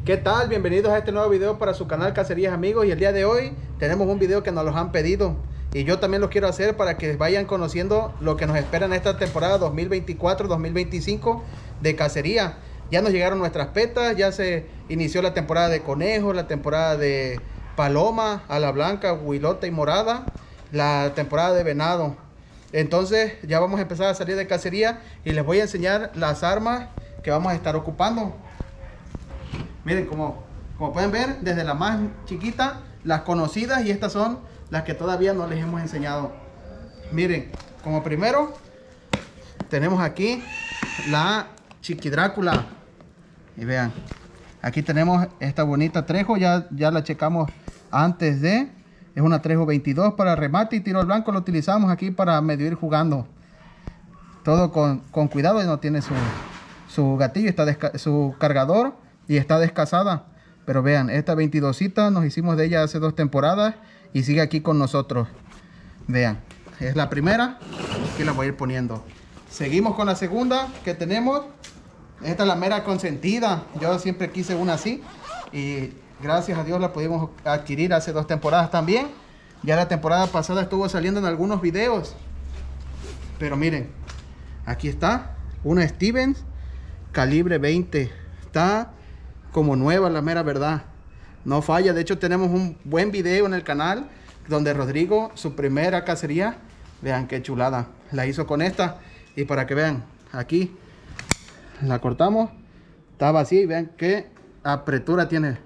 ¿Qué tal? Bienvenidos a este nuevo video para su canal Cacerías Amigos. Y el día de hoy tenemos un video que nos los han pedido y yo también lo quiero hacer para que vayan conociendo lo que nos espera en esta temporada 2024-2025 de cacería. Ya nos llegaron nuestras petas, ya se inició la temporada de conejos, la temporada de paloma, ala blanca, huilota y morada, la temporada de venado. Entonces ya vamos a empezar a salir de cacería y les voy a enseñar las armas que vamos a estar ocupando. Miren, como pueden ver, desde la más chiquita, las conocidas, y estas son las que todavía no les hemos enseñado. Miren, como primero tenemos aquí la Chiqui Drácula. Y vean, aquí tenemos esta bonita Trejo, ya la checamos antes de... Es una Trejo 22 para remate y tiro al blanco. Lo utilizamos aquí para medio ir jugando. Todo con cuidado, no tiene su gatillo, su cargador y está descasada. Pero vean, esta 22cita nos hicimos de ella hace 2 temporadas y sigue aquí con nosotros. Vean, es la primera. Aquí la voy a ir poniendo. Seguimos con la segunda que tenemos. Esta es la mera consentida. Yo siempre quise una así y gracias a Dios la pudimos adquirir hace 2 temporadas también. Ya la temporada pasada estuvo saliendo en algunos videos. Pero miren, aquí está una Stevens calibre 20. Está como nueva, la mera verdad. No falla. De hecho tenemos un buen video en el canal donde Rodrigo, su primera cacería, vean qué chulada, la hizo con esta. Y para que vean, aquí la cortamos, estaba así, vean qué apretura tiene.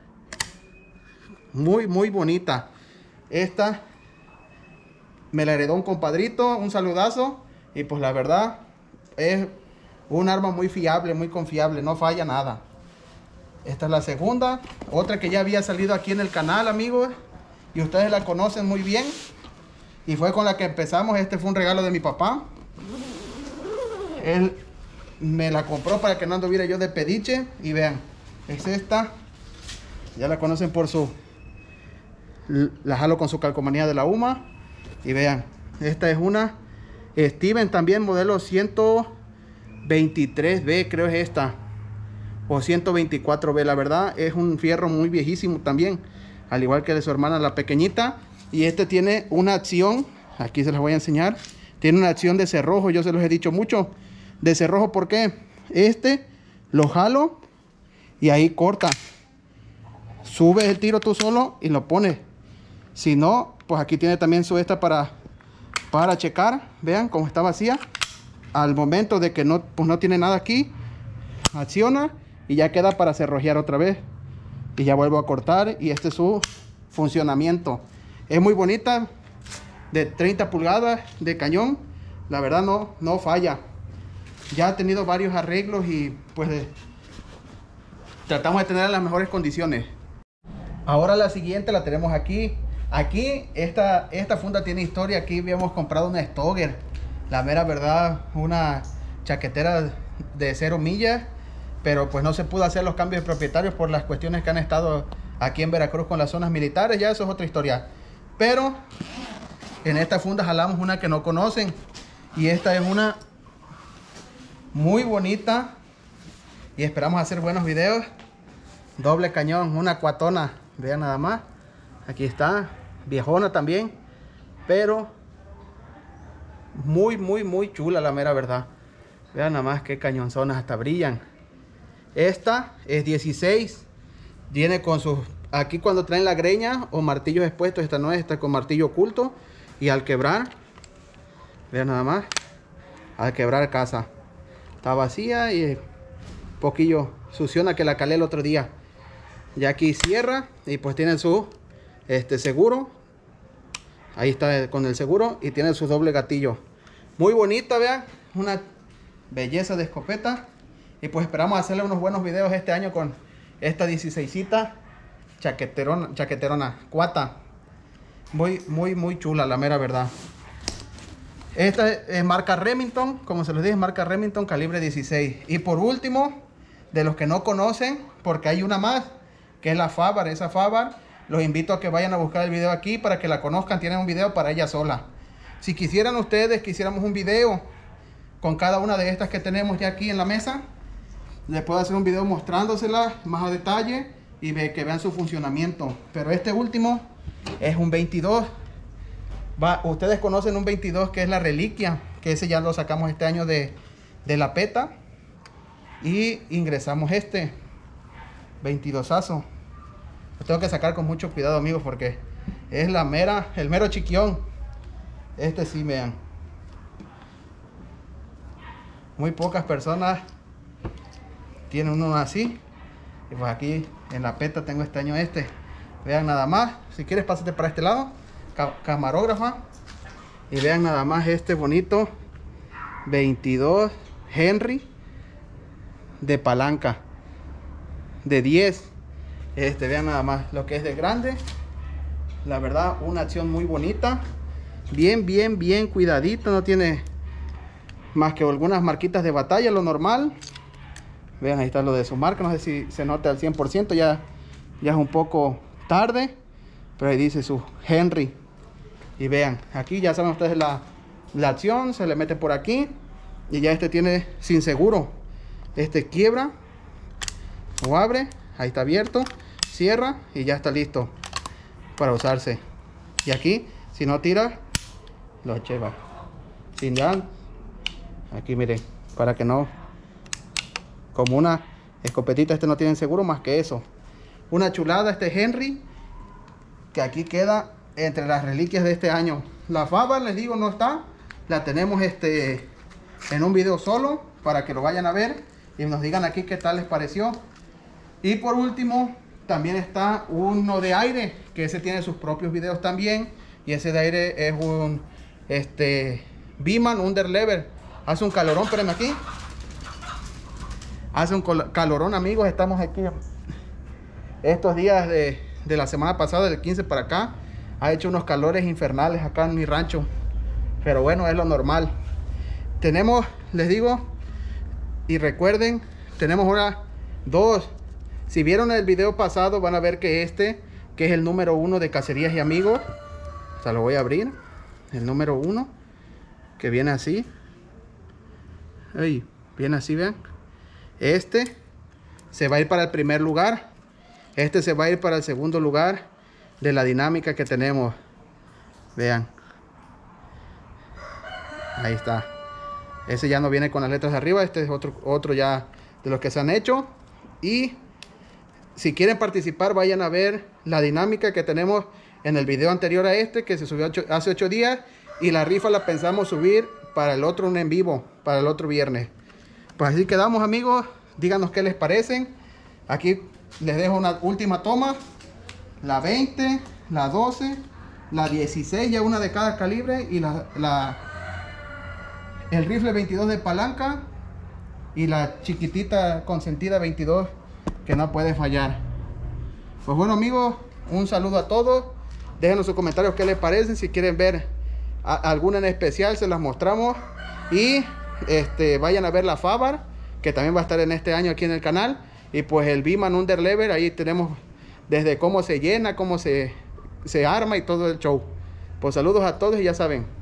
Muy bonita. Esta me la heredó un compadrito, un saludazo. Y pues la verdad es un arma muy fiable, muy confiable, no falla nada. Esta es la segunda, otra que ya había salido aquí en el canal, amigos, y ustedes la conocen muy bien, y fue con la que empezamos. Este fue un regalo de mi papá. Él me la compró para que no anduviera yo de pediche. Y vean, es esta. Ya la conocen por la jalo con su calcomanía de la UMA. Y vean, esta es una Steven también, modelo 123B, creo es esta, o 124B. La verdad es un fierro muy viejísimo también, al igual que de su hermana la pequeñita. Y este tiene una acción, aquí se las voy a enseñar, tiene una acción de cerrojo. Yo se los he dicho mucho de cerrojo porque este lo jalo y ahí corta, subes el tiro tú solo y lo pones. Si no, pues aquí tiene también su esta para checar. Vean cómo está vacía. Al momento de que no tiene nada aquí, acciona y ya queda para cerrojear otra vez. Y ya vuelvo a cortar y este es su funcionamiento. Es muy bonita, de 30 pulgadas de cañón. La verdad no falla. Ya ha tenido varios arreglos y pues tratamos de tener las mejores condiciones. Ahora la siguiente la tenemos aquí. Aquí esta funda tiene historia. Aquí habíamos comprado una Stoger, la mera verdad, una chaquetera de 0 millas, pero pues no se pudo hacer los cambios de propietarios por las cuestiones que han estado aquí en Veracruz con las zonas militares. Ya eso es otra historia. Pero en esta funda jalamos una que no conocen, y esta es una muy bonita y esperamos hacer buenos videos. Doble cañón, una cuatona, vean nada más. Aquí está, viejona también, pero muy chula la mera verdad. Vean nada más qué cañonzonas, hasta brillan. Esta es 16, viene con sus, aquí cuando traen la greña o martillos expuestos, esta no es, esta con martillo oculto. Y al quebrar, vean nada más, al quebrar casa, está vacía y poquillo suciona, que la calé el otro día. Ya aquí cierra y pues tiene su seguro. Ahí está con el seguro y tiene su doble gatillo. Muy bonita, vean, una belleza de escopeta. Y pues esperamos hacerle unos buenos videos este año con esta 16cita chaqueterona, cuata. Muy chula, la mera verdad. Esta es marca Remington, como se les dije, marca Remington calibre 16. Y por último, de los que no conocen, porque hay una más, que es la Fabar. Esa Fabar, los invito a que vayan a buscar el video aquí para que la conozcan. Tienen un video para ella sola. Si quisieran ustedes que hiciéramos un video con cada una de estas que tenemos ya aquí en la mesa, les puedo hacer un video mostrándoselas más a detalle y que vean su funcionamiento. Pero este último es un 22. Ustedes conocen un 22 que es la reliquia, que ese ya lo sacamos este año de la PETA y ingresamos este 22azo. Lo tengo que sacar con mucho cuidado, amigos, porque es el mero chiquión. Este sí, vean, muy pocas personas tienen uno así. Y pues aquí en la PETA tengo este año este. Vean nada más. Si quieres, pásate para este lado, camarógrafa, y vean nada más este bonito 22 Henry de palanca de 10. Vean nada más lo que es de grande. La verdad, una acción muy bonita, bien cuidadito. No tiene más que algunas marquitas de batalla, lo normal. Vean, ahí está lo de su marca. No sé si se nota al 100%, ya es un poco tarde, pero ahí dice su Henry. Y vean, aquí ya saben ustedes la acción. Se le mete por aquí y ya tiene sin seguro. Quiebra o abre, ahí está abierto, cierra y ya está listo para usarse. Y aquí, si no tira, lo lleva sin ya. Aquí miren, para que no, como una escopetita, no tienen seguro más que eso. Una chulada Henry, que aquí queda entre las reliquias de este año. La fava, les digo, no está. La tenemos en un video solo, para que lo vayan a ver y nos digan aquí qué tal les pareció. Y por último, también está uno de aire, que ese tiene sus propios videos también. Y ese de aire es un Beeman Underlever. Hace un calorón, espérenme aquí. Hace un calorón, amigos. Estamos aquí estos días de la semana pasada, del 15 para acá. Ha hecho unos calores infernales acá en mi rancho, pero bueno, es lo normal. Tenemos, les digo, y recuerden, tenemos ahora dos. Si vieron el video pasado, van a ver que que es el número 1 de Cacerías y Amigos. O sea, lo voy a abrir. El número 1, que viene así. Ay, viene así, vean. Se va a ir para el primer lugar. Se va a ir para el segundo lugar de la dinámica que tenemos. Vean. Ahí está. Ese ya no viene con las letras de arriba. Este es otro ya de los que se han hecho. Y si quieren participar, vayan a ver la dinámica que tenemos en el video anterior a que se subió hace 8 días. Y la rifa la pensamos subir para el otro en vivo, para el otro viernes. Pues así quedamos, amigos. Díganos qué les parecen. Aquí les dejo una última toma. La 20, la 12, la 16, ya una de cada calibre. Y el rifle 22 de palanca. Y la chiquitita consentida 22, que no puede fallar. Pues bueno, amigos, un saludo a todos. Déjenos sus comentarios qué les parecen. Si quieren ver alguna en especial, se las mostramos. Y vayan a ver la Fabar, que también va a estar en este año aquí en el canal. Y pues el Beeman Underlever, ahí tenemos desde cómo se llena, cómo se arma y todo el show. Pues saludos a todos y ya saben,